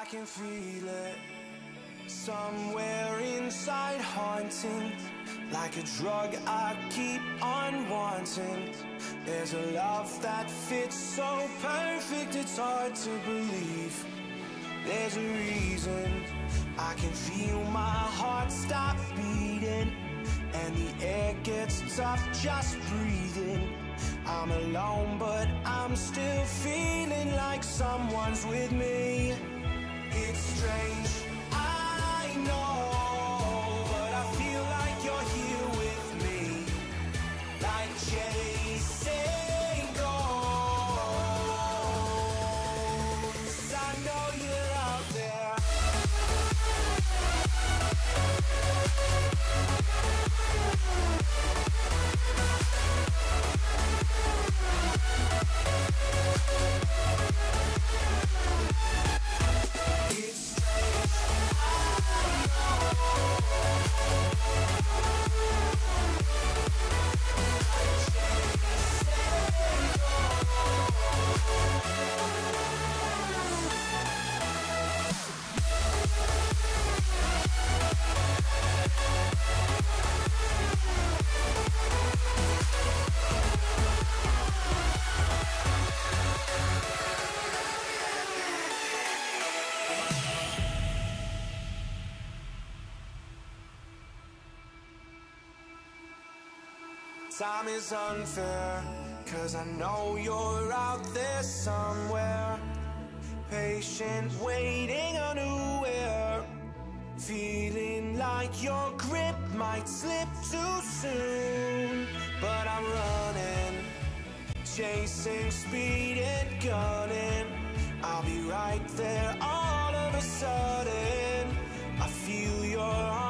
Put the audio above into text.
can feel it somewhere inside, haunting like a drug I keep on wanting. There's a love that fits so perfect, it's hard to believe. There's a reason I can feel my heart stop beating, and the air gets tough just breathing. I'm alone, but I'm still feeling like someone's with me. It's strange, I know, but I feel like you're here with me, like chasing ghosts. I know you're out there. Time is unfair, 'cause I know you're out there somewhere, patient, waiting unaware, feeling like your grip might slip too soon. But I'm running, chasing speed and gunning. I'll be right there all of a sudden. I feel your arms